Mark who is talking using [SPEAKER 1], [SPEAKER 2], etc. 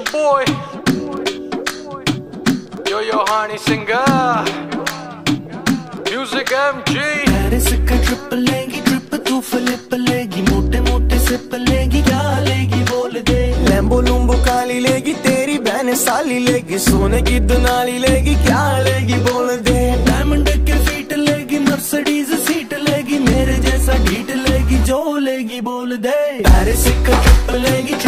[SPEAKER 1] boy, yo honey singer, music MG।
[SPEAKER 2] Paris का trip लेगी, trip तू फ्लिप लेगी, मोटे मोटे सिप लेगी, क्या लेगी बोल दे। लैम्बो लुम्बो काली लेगी, तेरी बहन साली लेगी, सोने की दुनाली लेगी, क्या लेगी बोल दे। डायमंड के फीट लेगी, मर्सिडीज सीट लेगी, मेरे जैसा ढीठ लेगी, जो लेगी बोल दे। पेरिस का ट्रिप लेगी।